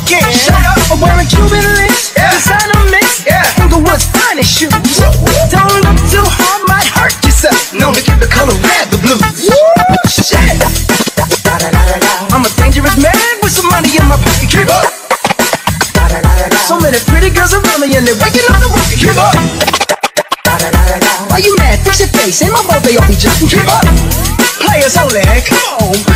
again. Shut up. I'm wearing Cuban links, Yeah. designer mix, Yeah. Inglewood's finest shoes. Don't look too hard, might hurt yourself. Known to give the color red the blues. Shit. I'm a dangerous man with some money in my pocket. Keep up. So many pretty girls around me and they're waking on the rocket. Keep up. Why you mad? Fix your face. Ain't my fault they all be just keep up. Players only. Come on.